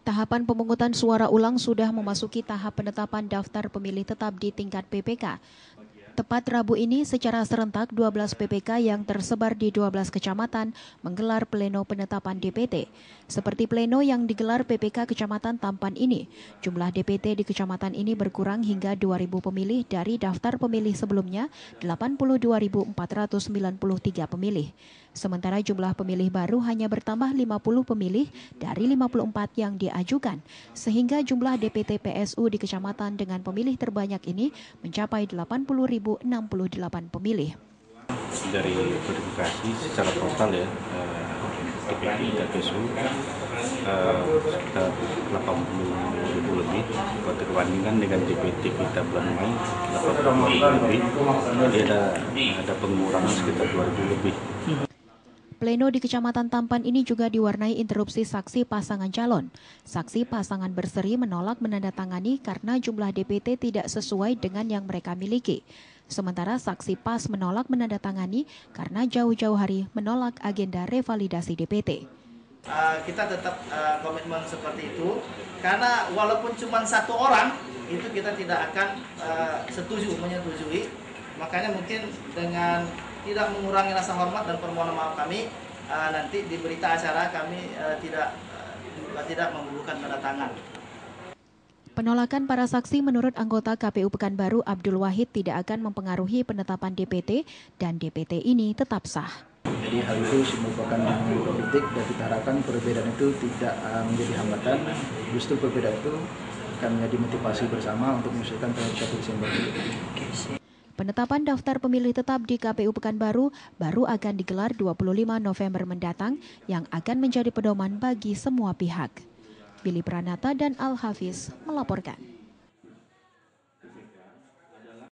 Tahapan pemungutan suara ulang sudah memasuki tahap penetapan daftar pemilih tetap di tingkat PPK. Tepat Rabu ini secara serentak 12 PPK yang tersebar di 12 kecamatan menggelar pleno penetapan DPT. Seperti pleno yang digelar PPK Kecamatan Tampan ini, jumlah DPT di kecamatan ini berkurang hingga 2.000 pemilih dari daftar pemilih sebelumnya 82.493 pemilih. Sementara jumlah pemilih baru hanya bertambah 50 pemilih dari 54 yang diajukan, sehingga jumlah DPT PSU di kecamatan dengan pemilih terbanyak ini mencapai 80.068 pemilih. Dari verifikasi secara total ya, DPT dan PSU sekitar 80.000 lebih. Kalau dibandingkan dengan DPT kita bulan Mei 80.000 lebih, jadi ada pengurangan sekitar 2.000 lebih. Pleno di Kecamatan Tampan ini juga diwarnai interupsi saksi pasangan calon. Saksi pasangan berseri menolak menandatangani karena jumlah DPT tidak sesuai dengan yang mereka miliki. Sementara saksi PAS menolak menandatangani karena jauh-jauh hari menolak agenda revalidasi DPT. Kita tetap komitmen seperti itu, karena walaupun cuma satu orang, itu kita tidak akan menyetujui. Makanya mungkin dengan tidak mengurangi rasa hormat dan permohonan maaf kami, nanti di berita acara kami tidak membubuhkan tanda tangan. Penolakan para saksi menurut anggota KPU Pekanbaru Abdul Wahid tidak akan mempengaruhi penetapan DPT dan DPT ini tetap sah. Jadi hal itu merupakan politik dan kita harapkan perbedaan itu tidak menjadi hambatan, justru perbedaan itu akan menjadi motivasi bersama untuk menyelesaikan tanggal 1 Desember. Penetapan daftar pemilih tetap di KPU Pekanbaru baru akan digelar 25 November mendatang yang akan menjadi pedoman bagi semua pihak. Billy Pranata dan Al Hafiz melaporkan.